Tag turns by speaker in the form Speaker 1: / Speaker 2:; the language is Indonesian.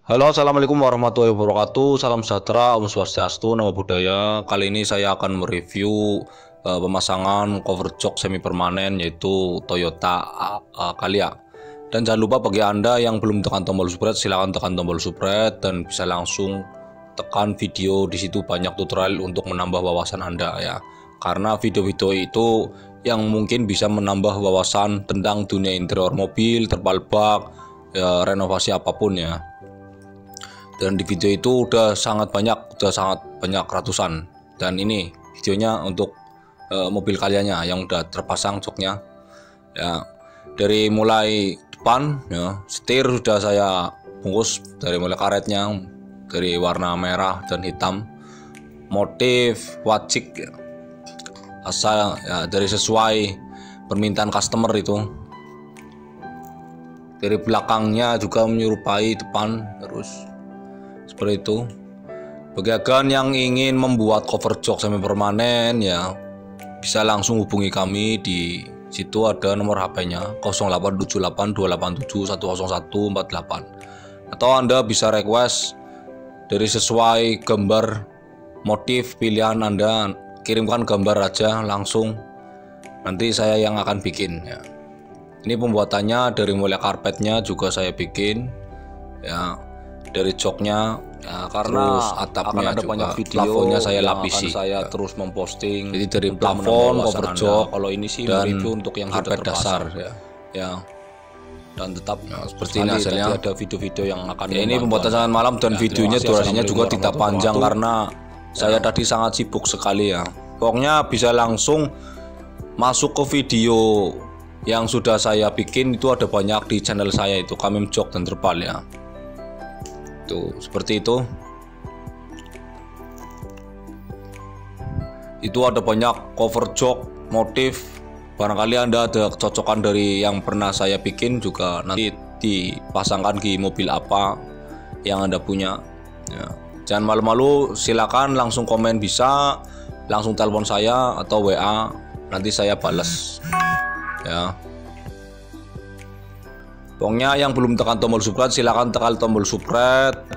Speaker 1: Halo, assalamualaikum warahmatullahi wabarakatuh. Salam sejahtera, Om Swastiastu, Namo Buddhaya. Kali ini saya akan mereview pemasangan cover jok semi permanen yaitu Toyota Calya. Dan jangan lupa bagi Anda yang belum tekan tombol subscribe, silahkan tekan tombol subscribe dan bisa langsung tekan video. Di situ banyak tutorial untuk menambah wawasan Anda ya. Karena video-video itu yang mungkin bisa menambah wawasan tentang dunia interior mobil, terpal bak, ya, renovasi apapun ya. Dan di video itu udah sangat banyak ratusan. Dan ini videonya untuk mobil Calyanya yang udah terpasang joknya ya. Dari mulai depan ya, setir sudah saya bungkus dari mulai karetnya dari warna merah dan hitam, motif wajik ya, asal ya, dari sesuai permintaan customer itu. Dari belakangnya juga menyerupai depan, terus seperti itu. Bagi agan yang ingin membuat cover jok semi permanen ya, bisa langsung hubungi kami. Di situ ada nomor HP-nya 0878 287 10148, atau Anda bisa request dari sesuai gambar motif pilihan Anda, kirimkan gambar aja langsung, nanti saya yang akan bikin ya. Ini pembuatannya dari mulai karpetnya juga saya bikin ya, dari joknya ya, karena terus atapnya ada juga banyak video, plafonnya saya lapisi, saya terus memposting. Jadi dari plafon, cover jok, kalau ini sih review untuk yang karpet dasar ya. Dan tetap seperti ini hasilnya. Ada video-video yang akan ya, ini pembuatan sangat malam dan ya, videonya durasinya juga tidak panjang karena saya tadi sangat sibuk sekali ya. Pokoknya bisa langsung masuk ke video yang sudah saya bikin, itu ada banyak di channel saya, itu Kamim Jok dan Terpal ya. Tuh, seperti itu. Itu ada banyak cover jok, motif. Barangkali Anda ada kecocokan dari yang pernah saya bikin, juga nanti dipasangkan di mobil apa yang Anda punya ya. Jangan malu-malu, silakan langsung komen, bisa langsung telepon saya atau WA, nanti saya bales ya. Pokoknya yang belum tekan tombol subscribe silahkan tekan tombol subscribe